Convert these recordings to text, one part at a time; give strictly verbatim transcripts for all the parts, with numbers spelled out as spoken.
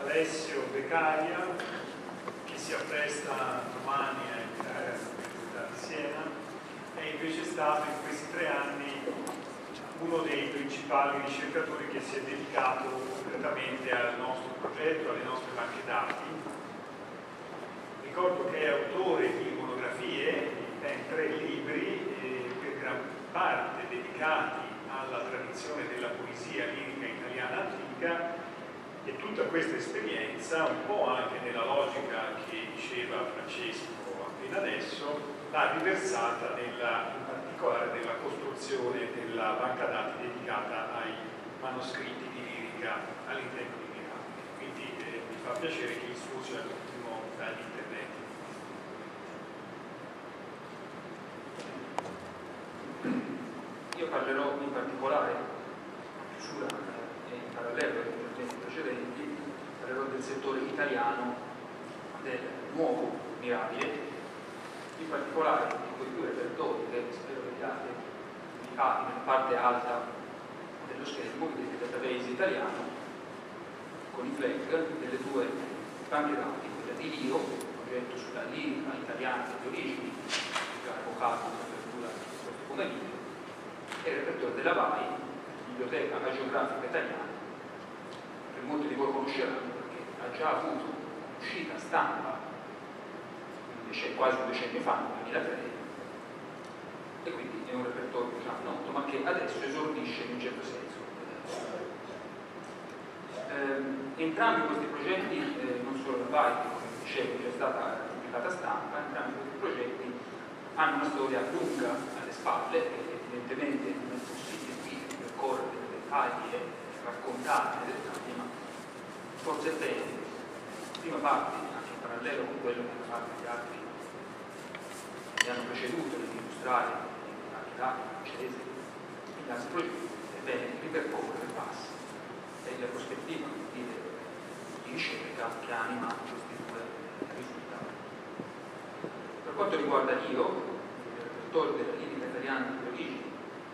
da Ezio Decaria, che si appresta domani a entrare all'Università di Siena, è invece stato in questi tre anni uno dei principali ricercatori che si è dedicato concretamente al nostro progetto, alle nostre banche dati. Ricordo che è autore di monografie, di ben tre libri, eh, per gran parte dedicati alla tradizione della poesia lirica italiana antica, e tutta questa esperienza, un po' anche nella logica che diceva Francesco appena adesso, l'ha riversata nella, in particolare nella costruzione della banca dati dedicata ai manoscritti di lirica all'interno di Milano. Quindi eh, mi fa piacere che il suo sia l'ultimo dagli interventi. Io parlerò in particolare, a chiusura e in parallelo agli interventi precedenti, parlerò del settore italiano del nuovo mirabile, in particolare di quei due repertori che spero vediate indicati nella parte alta dello schermo, vedete il database italiano con i flag delle due banche dati, quella di Lio, progetto sulla lirica italiana delle origini, già evocato nell'apertura di questo pomeriggio, e il repertorio della V A I, Biblioteca Agiografica Italiana, che molti di voi conosceranno perché ha già avuto un'uscita stampa quasi un decennio fa, nel duemilatré, e quindi è un repertorio già noto, ma che adesso esordisce in un certo senso. Eh, entrambi questi progetti, eh, non solo la V A I, come dicevo, è già stata pubblicata stampa, entrambi questi progetti hanno una storia lunga alle spalle, che evidentemente non è possibile qui percorrere nei dettagli e raccontare nei dettagli, ma forse è bene, in prima parte, anche in parallelo con quello che hanno fatto gli altri che hanno preceduto nell'illustrare anche dati francesi e gli altri progetti, è bene ripercorrere i passi e la prospettiva di, di ricerca che ha animato questi due risultati. Per quanto riguarda io, il repertorio della lirica italiana delle origini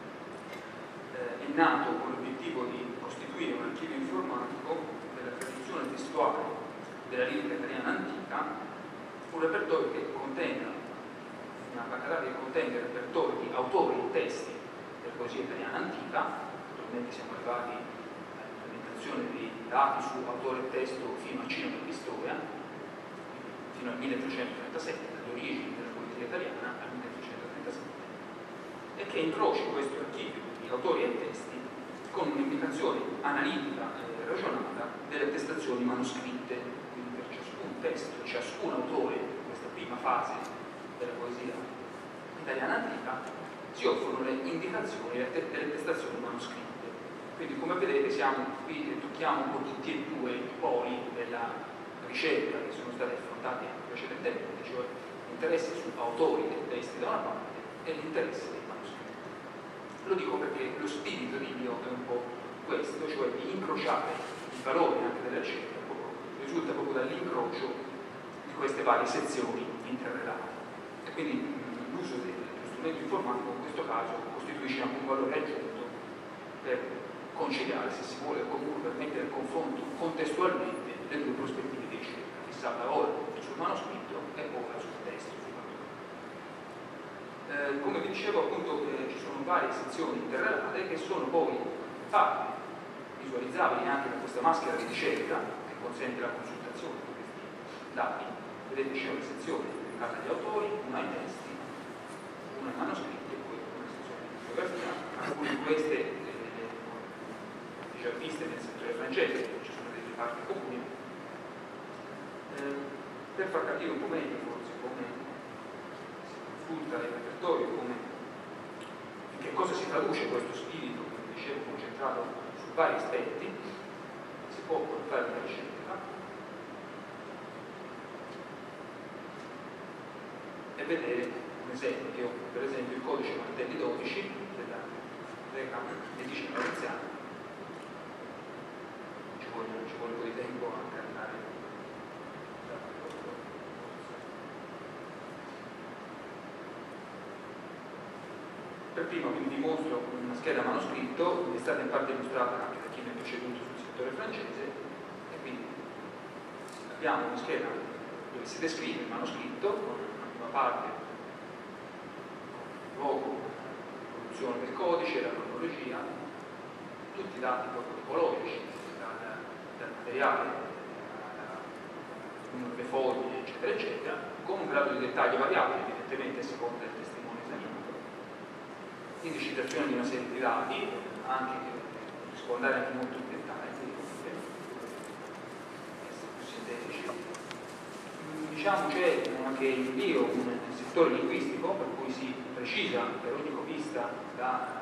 eh, è nato con l'obiettivo di costituire un archivio informatico della tradizione testuale della lirica italiana antica, un repertorio che contenga una banca dati che contenga il repertorio di autori e testi della poesia italiana antica. Attualmente siamo arrivati all'implementazione dei dati su autore e testo fino a Cino e Pistoia, fino al milletrecentotrentasette, dalle origini della poesia italiana al milletrecentotrentasette, e che incroci questo archivio di autori e testi con un'indicazione analitica e ragionata delle attestazioni manoscritte. Quindi per ciascun testo, ciascun autore, in questa prima fase della poesia italiana antica, si offrono le indicazioni delle attestazioni manoscritte. Quindi, come vedete, siamo qui, tocchiamo un po' tutti e due i poli della ricerca che sono stati affrontati anche precedentemente, cioè l'interesse su autori e testi da una parte e l'interesse dei manoscritti. Lo dico perché lo spirito di Dio è un po' questo, cioè di incrociare il valore anche della ricerca, risulta proprio dall'incrocio di queste varie sezioni interrelate. E quindi l'uso dello strumento informatico in questo caso costituisce anche un valore aggiunto per conciliare, se si vuole, comunque per mettere in confronto contestualmente le due prospettive di ricerca, fissata ora sul manoscritto e ora sul testo. Eh, come vi dicevo, appunto, eh, ci sono varie sezioni interrelate che sono poi fatte visualizzabili anche da questa maschera di ricerca che consente la consultazione di questi dati. Vedete, c'è una sezione dedicata agli autori, una ai testi, una ai manoscritti e poi una sezione di bibliografia. Alcune di queste eh, già viste nel settore francese, ci sono delle parti comuni. Eh, per far capire un po' meglio forse come si consulta il repertorio, come, in che cosa si traduce questo spirito, come dicevo, concentrato su vari aspetti, si può portare una ricerca e vedere un esempio, per esempio il codice Martelli dodici della Greca Medicina Veneziana. Ci vuole, ci vuole un po' di tempo a caricare. Per prima vi dimostro una scheda manoscritto che è stata in parte illustrata anche da chi mi ha preceduto sul settore francese, e quindi abbiamo una scheda dove si descrive il manoscritto, con una prima parte, il luogo, la produzione del codice, la cronologia, tutti i dati codicologici, dal, dal materiale, le foglie, eccetera, eccetera, con un grado di dettaglio variabile, evidentemente a seconda del testimone esaminato, indicizzazione di una serie di dati, anche che si può andare anche molto in dettaglio, essere più sintetici. Diciamo c'è anche in bio un settore linguistico per cui si precisa per ogni copista la,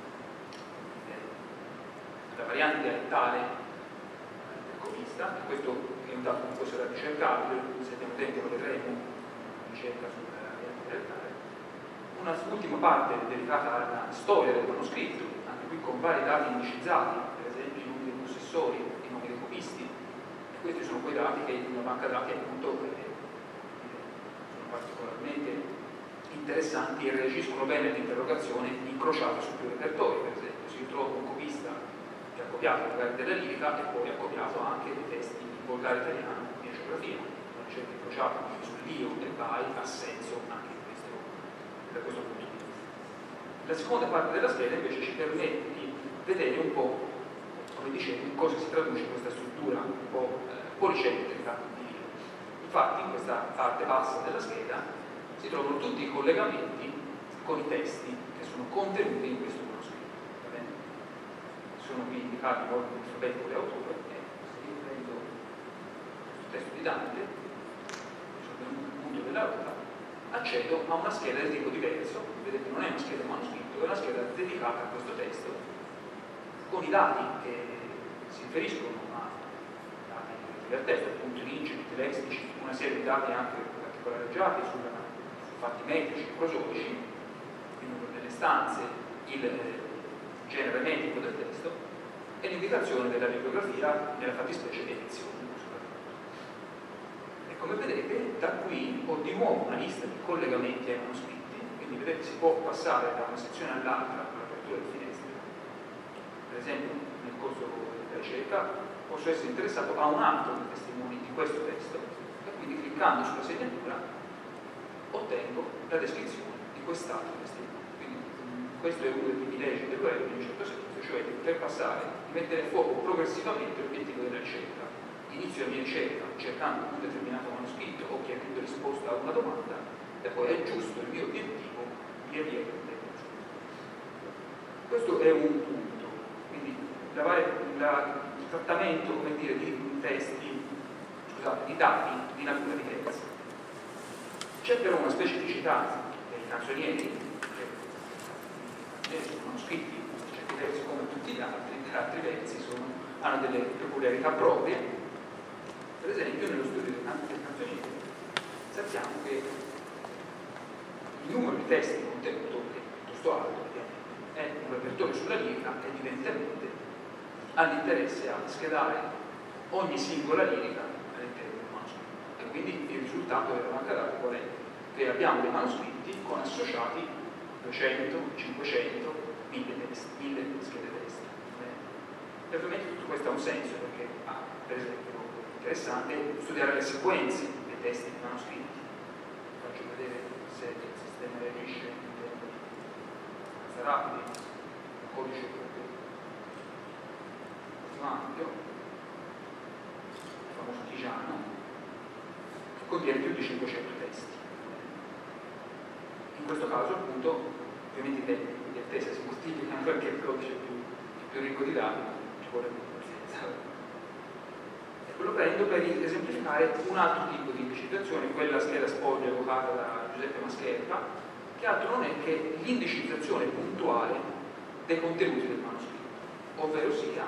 eh, la variante dialettale del copista, e questo è un dato che può essere ricercato, se abbiamo tempo lo vedremo, una ricerca sulla variante dialettale. Una ultima parte dedicata alla storia del manoscritto, anche qui con vari dati indicizzati, per esempio i nomi dei possessori, i nomi dei copisti, e questi sono quei dati che in una banca dati appunto sono particolarmente interessanti e reagiscono bene all'interrogazione incrociata su più repertori. Per esempio, se io trovo un copista che ha copiato magari della lirica e poi ha copiato anche dei testi in volgare italiano e geografia, una ricerca incrociata sull'io e il by ha senso anche in questo, da questo punto di vista. La seconda parte della scheda invece ci permette di vedere un po', come dicevo, in cosa si traduce questa struttura un po' eh, policentrica di Dio. Infatti in questa parte bassa della scheda si trovano tutti i collegamenti con i testi che sono contenuti in questo manoscritto. Va bene? Sono qui indicati in ordine alfabetico e autore, e se io prendo questo testo di Dante, sono venuto al punto della ruota, accedo a una scheda di tipo diverso. Vedete, non è una scheda manoscritto, è una scheda dedicata a questo testo, con i dati che si riferiscono a dati del testo, appunto incipit, lexici, una serie di dati anche particolareggiati su fatti metrici, prosodici, il numero delle stanze, il eh, genere metrico del testo e l'indicazione della bibliografia, nella fattispecie edizione. E come vedete, da qui ho di nuovo una lista di collegamenti ai manoscritti, quindi vedete si può passare da una sezione all'altra con l'apertura di finestre. Per esempio, nel corso della ricerca posso essere interessato a un altro dei testimoni di questo testo e quindi cliccando sulla segnatura ottengo la descrizione di quest'altro testimone. Quindi mh, questo è uno dei privilegi dell'Europeo in un certo senso, cioè di poter passare, di mettere a fuoco progressivamente l'obiettivo della ricerca. Inizio la mia ricerca cercando un determinato manoscritto o chiedendo risposta a una domanda e poi aggiusto il mio obiettivo via via che ottengo. Questo è un punto, quindi la, la, il trattamento, come dire, di testi, scusate, di dati di natura diversa. C'è però una specificità dei canzonieri, che sono manoscritti per certi versi come tutti gli altri, per altri versi sono, hanno delle peculiarità proprie. Per esempio, nello studio dei canzonieri sappiamo che il numero di testi contenuto è piuttosto alto, è un repertorio sulla lirica, evidentemente ha l'interesse a schedare ogni singola lirica all'interno del manoscritto. E quindi il risultato della banca dati qual è? Che abbiamo dei manoscritti con associati duecento, cinquecento, mille testi, mille schede testi. E ovviamente tutto questo ha un senso perché, ah, per esempio, è interessante studiare le sequenze dei testi dei manoscritti. Faccio vedere se il sistema reagisce in termini abbastanza rapidi, un codice proprio più ampio, il famoso Tigiano, che contiene più di cinquecento testi. In questo caso, appunto, ovviamente i tempi di attesa si moltiplicano perché il codice è più, più ricco di dati, ci vuole più pazienza. Ecco, lo prendo per esemplificare un altro tipo di indicizzazione, quella scheda sfoglia evocata da Giuseppe Mascherpa, che altro non è che l'indicizzazione puntuale dei contenuti del manoscritto, ovvero sia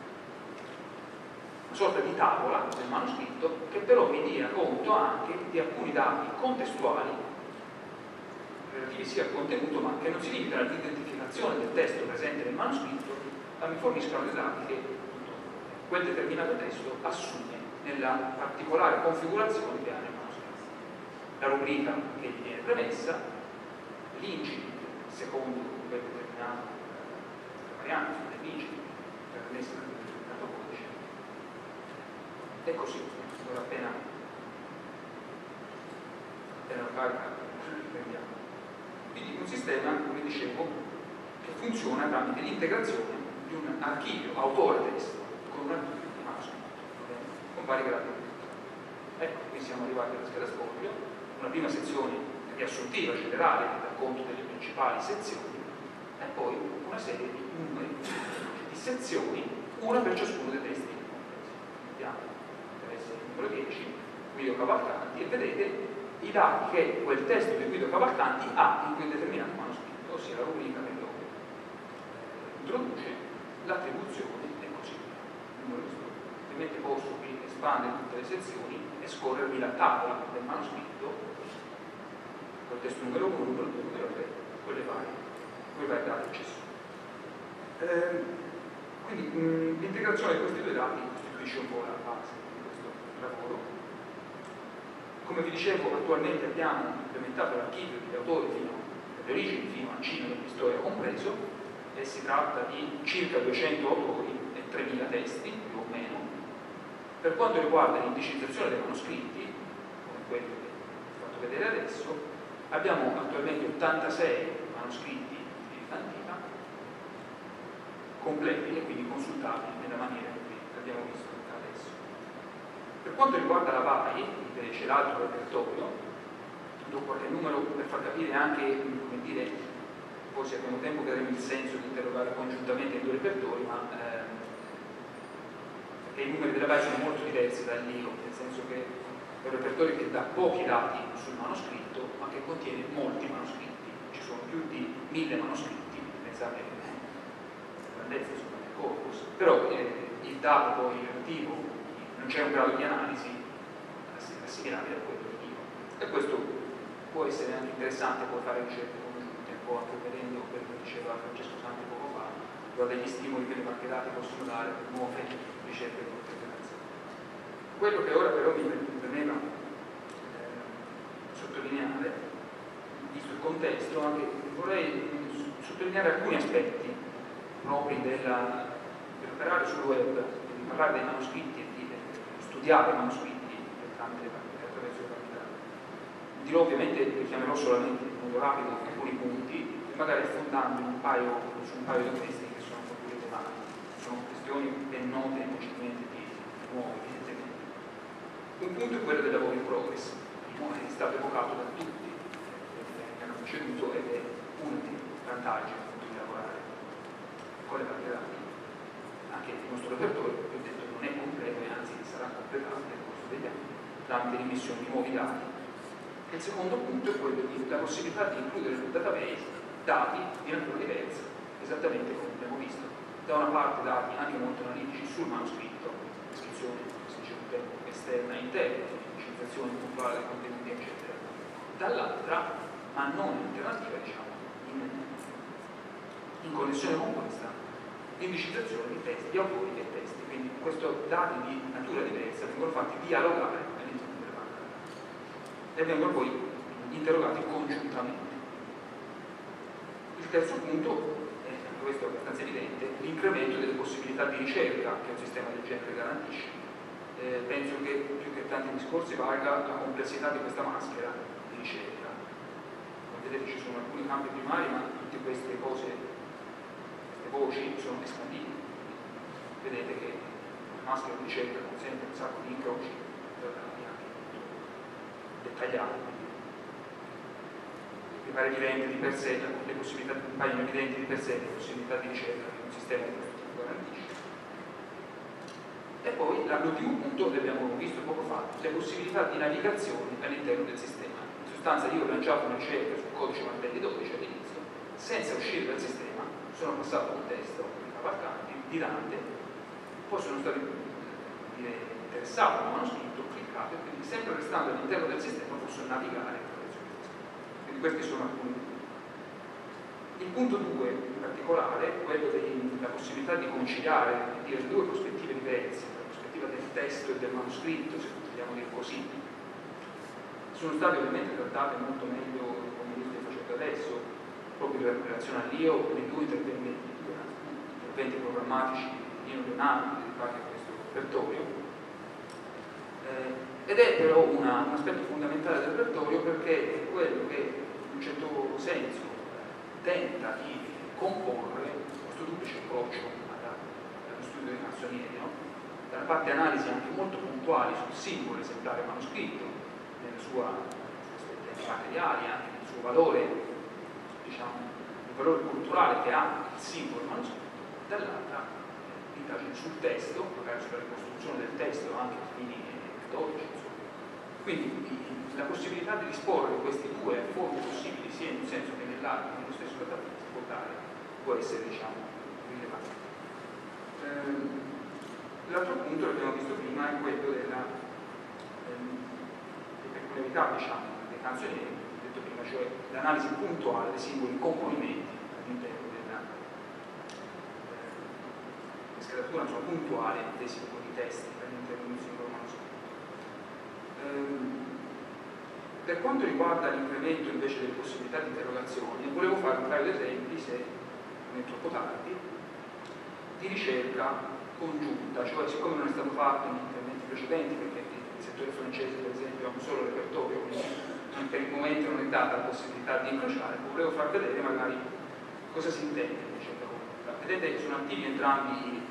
una sorta di tavola del manoscritto che però mi dia conto anche di alcuni dati contestuali relativi sia al contenuto, ma che non si limitano all'identificazione del testo presente nel manoscritto, ma mi forniscono dei dati che appunto, quel determinato testo assume nella particolare configurazione che ha nel manoscritto. La rubrica che gli viene premessa, l'incipit secondo quel determinato variante dell'incipit premessa da quel determinato codice, e così. ora appena appena lo carica riprendiamo. Quindi un sistema, come dicevo, che funziona tramite l'integrazione di un archivio autore-testo con un archivio di manoscritto, con vari gradi di difficoltà. Ecco, qui siamo arrivati alla scheda sfoglio, una prima sezione riassuntiva, generale, che dà conto delle principali sezioni, e poi una serie di numeri, di sezioni, una per ciascuno dei testi. Vediamo, deve essere il numero dieci, Guido Cavalcanti, e vedete i dati che quel testo di Guido Cavalcanti ha in quel determinato manoscritto, ossia la rubrica che lo introduce, l'attribuzione e così via. Ovviamente posso qui espandere tutte le sezioni e scorrermi la tavola del manoscritto col testo numero uno, numero due, numero tre, quelle varie, quei vari dati accessori. Eh, quindi l'integrazione di questi due dati costituisce un po' la base di questo lavoro. Come vi dicevo, attualmente abbiamo implementato l'archivio degli autori fino alle origini, fino al cinema di storia compreso, e si tratta di circa duecento autori e tremila testi, più o meno. Per quanto riguarda l'indicizzazione dei manoscritti, come quelli che vi ho fatto vedere adesso, abbiamo attualmente ottantasei manoscritti di dilettantina completi e quindi consultabili nella maniera che abbiamo visto adesso. Per quanto riguarda la V A I, invece l'altro repertorio, do qualche numero per far capire anche, come dire, poi se abbiamo tempo daremo il senso di interrogare congiuntamente i due repertori, ma ehm, perché i numeri della V A I sono molto diversi dal L I O, nel senso che è un repertorio che dà pochi dati sul manoscritto, ma che contiene molti manoscritti. Ci sono più di mille manoscritti, pensate alla grandezza insomma, del corpus, però eh, il dato poi relativo non c'è un grado di analisi assimilabile a quello del L I O. E questo può essere anche interessante, può fare ricerche congiunte, un po' anche vedendo quello che diceva Francesco Santi poco fa, riguardo degli stimoli che le banche dati possono dare per nuove ricerche di interpretazione. Quello che ora però mi premeva eh, sottolineare, visto il contesto, anche vorrei mh, sottolineare alcuni aspetti propri della, dell'operare sul web, di parlare dei manoscritti e di studiare i manoscritti tramite le attraverso le banche dati. Dirò ovviamente, richiamerò solamente in modo rapido alcuni punti, e magari affondando un paio, su un paio di questi che sono un po' più rilevanti. Sono questioni ben note e concettualmente di nuove, evidentemente. Un punto è quello del lavoro in progress, che è stato evocato da tutti che hanno preceduto ed è uno dei vantaggi appunto di lavorare con le banche dati. Anche il nostro repertorio, vi ho detto, non è completo e anzi sarà completato nel corso degli anni tramite l'emissione di nuovi dati. E il secondo punto è quello di la possibilità di includere nel database dati di natura diversa, esattamente come abbiamo visto. Da una parte dati anche molto analitici sul manoscritto, descrizione, se c'è un tempo esterna e interna, indicizzazione puntuale dei contenuti, eccetera. Dall'altra, ma non in alternativa, diciamo, in, in connessione con questa, l'indicizzazione di testi, di autori e testi. Quindi questi dati di natura diversa vengono fatti dialogare all'interno delle banche e vengono poi interrogati congiuntamente. Il terzo punto, e anche questo è abbastanza evidente, l'incremento delle possibilità di ricerca che un sistema del genere garantisce. Eh, penso che più che tanti discorsi valga la complessità di questa maschera di ricerca. Come vedete ci sono alcuni campi primari, ma tutte queste cose, queste voci sono espandibili. Vedete che la maschera di ricerca consente un sacco di incroci anche dettagliati. Mi pare evidente di per sé, le possibilità, mi paiono evidenti di per sé le possibilità di ricerca che un sistema di questo tipo garantisce. E poi l'ultimo punto, l'abbiamo visto poco fa, le possibilità di navigazione all'interno del sistema. In sostanza io ho lanciato una ricerca sul codice Martelli dodici all'inizio, senza uscire dal sistema sono passato a un testo di Cavalcanti, di Dante, poi sono stato dire, interessato al manoscritto, ho cliccato e quindi sempre restando all'interno del sistema posso navigare attraverso questo. Quindi questi sono alcuni punti. Il punto due in particolare, quello della possibilità di conciliare dire, due prospettive diverse, la prospettiva del testo e del manoscritto, se vogliamo dire così, sono state ovviamente trattate molto meglio come io sto facendo adesso, proprio in relazione all'I O, nei due interventi, interventi programmatici di Nino Leonardo dedicati a questo repertorio. Eh, ed è però una, un aspetto fondamentale del repertorio, perché è quello che in un certo senso tenta di comporre questo duplice approccio alla, allo studio dei canzonieri, no? Da una parte analisi anche molto puntuali sul singolo esemplare manoscritto, nella sua aspetti materiali, anche nel suo valore, diciamo, il valore culturale che ha il singolo manoscritto, dall'altra indagine sul testo, magari sulla ricostruzione del testo anche a fini metodici, insomma. Quindi la possibilità di disporre questi due forme possibili, sia in un senso che nell'altro, nello stesso database, può dare, può essere, diciamo, rilevante. Ehm, L'altro punto, che abbiamo visto prima, è quello della ehm, peculiarità, diciamo, dei canzonieri, detto prima, cioè l'analisi puntuale dei singoli componimenti all'interno della eh, scalatura, insomma, puntuale dei singoli testi all'interno di un singolo manoscritto. Ehm, per quanto riguarda l'incremento invece delle possibilità di interrogazione, volevo fare un paio di esempi, se non è troppo tardi, di ricerca congiunta, cioè siccome non è stato fatto in interventi precedenti, perché il settore francese per esempio ha un solo repertorio, quindi per il momento non è data la possibilità di incrociare, volevo far vedere magari cosa si intende per ricerca congiunta. Vedete che sono attivi entrambi i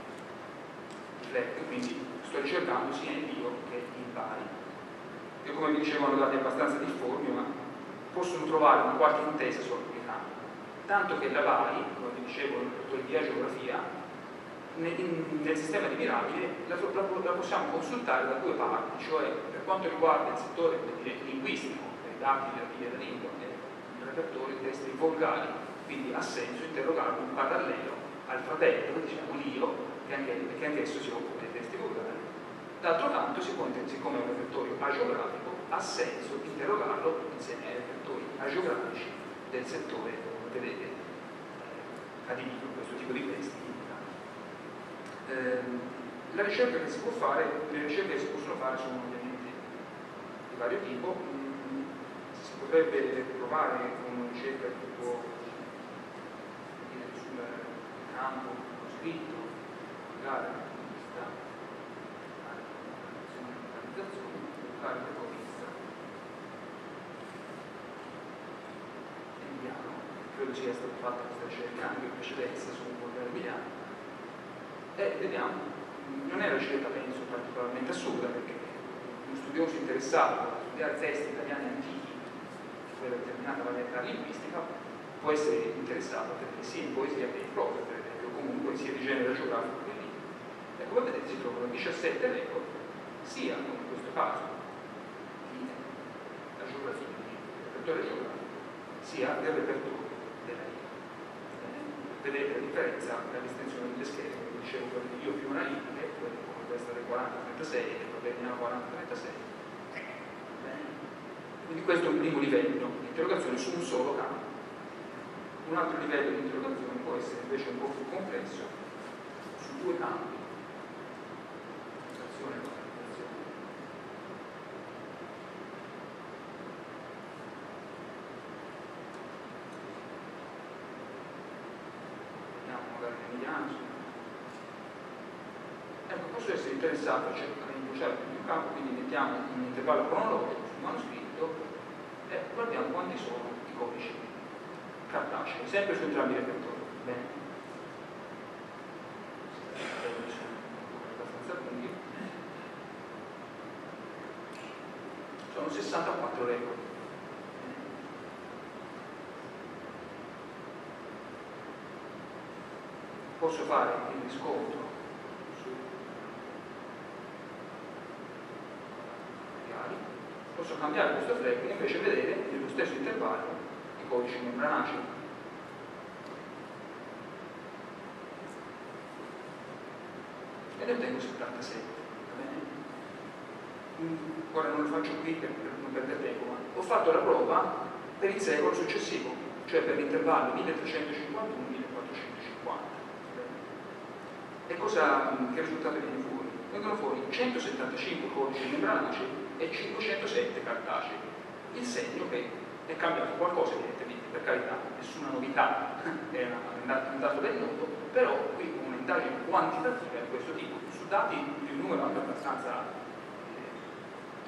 flag, quindi sto ricercando sia in Dio che in Bari, che come vi dicevo hanno dati abbastanza difformi, ma possono trovare una qualche intesa solo che campo. Tanto che la Bari, come vi dicevo nel repertorio di geografia, nel, nel sistema di Mirabile la, la, la possiamo consultare da due parti, cioè per quanto riguarda il settore dire, linguistico, i dati relativi alla lingua, il repertorio di testi volgari, quindi ha senso interrogarlo in parallelo al fratello, diciamo l'Io, che anche, che anch'esso si occupa dei testi volgari. D'altro canto, siccome è un repertorio agiografico, ha senso interrogarlo insieme ai repertori agiografici del settore, come vedete, adibito a questo tipo di testi. Eh, la ricerca che si può fare, le ricerche che si possono fare sono ovviamente di vario tipo. Mm, si potrebbe provare con una ricerca che può dire sul campo scritto, magari questa organizzazione, fare una copista emiliano, credo sia stata fatta questa ricerca anche in precedenza su un volgare emiliano. E vediamo, non è una ricerca penso particolarmente assurda, perché uno studioso interessato a studiare testi italiani antichi di quella determinata varietà linguistica può essere interessato a vedere sia in poesia che in prosa, per esempio, o comunque sia di genere geografico che lingue. E come vedete si trovano diciassette record, sia come in questo caso di la geografia, del repertorio geografico, sia del repertorio della lingua. Vedete la differenza, la distinzione delle schede, come dicevo, quelle di Io più analitiche, quelle come questa del quaranta trentasei e quella del quaranta trentasei. Quindi questo è un primo livello di interrogazione su un solo campo. Un altro livello di interrogazione può essere invece un po' più complesso su due campi. Azione e localizzazione. Magari emiliano. Ecco, posso essere interessato a incrociare più di un campo, quindi mettiamo un intervallo cronologico sul manoscritto e guardiamo quanti sono i codici cartacei, sempre su entrambi i repertori. Bene. Abbastanza lunghi. Sono sessantaquattro record. Posso fare il riscontro su materiali, posso cambiare questo flag e invece vedere nello stesso intervallo i codici membranacei. E ne ottengo settantasette. Va bene? Ora non lo faccio qui per non perdere tempo, ma ho fatto la prova per il secolo successivo, cioè per l'intervallo milletrecentocinquantuno millequattrocentocinquanta. E cosa, che risultato viene fuori? Vengono fuori centosettantacinque codici membranacei e cinquecentosette cartacei. Il segno che è cambiato qualcosa evidentemente, per carità, nessuna novità, è un dato ben noto, però qui un'indagine quantitativa di questo tipo, su dati di un numero anche abbastanza eh,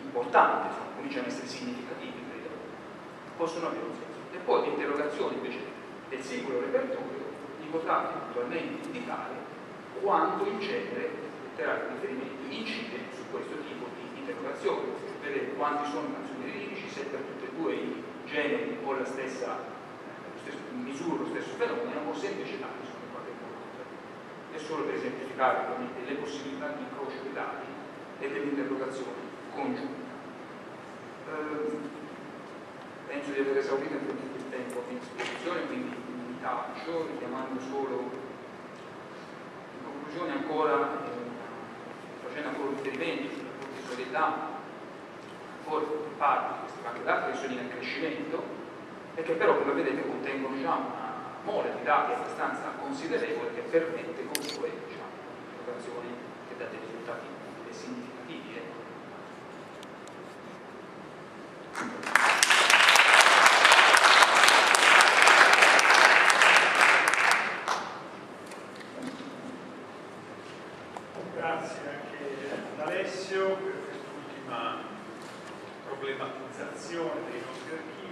importanti, insomma, cominciano a essere significativi, credo, possono avere un senso. E poi l'interrogazione invece del singolo repertorio gli potrà eventualmente indicare quando in genere il teatro di riferimento incide su questo tipo di interrogazione, cioè vedere quanti sono i canzoni lirici, se per tutti e due i generi o la stessa, lo stesso, misura lo stesso fenomeno, o se invece tali sono in qualche modo. È solo per esemplificare ovviamente le possibilità di incrocio dei dati e dell'interrogazione congiunta. Eh, penso di aver esaurito in tutto il tempo a disposizione, quindi mi taccio, richiamando solo in conclusione ancora, eh, facendo ancora riferimenti sulla professionalità, ancora parte di queste banche dati che sono in crescimento e che però, come vedete, contengono già una mole di dati abbastanza considerevole che permette comunque, diciamo, un'operazione che dà dei risultati significativi. Eh. Grazie anche ad Alessio per quest'ultima problematizzazione dei nostri archivi.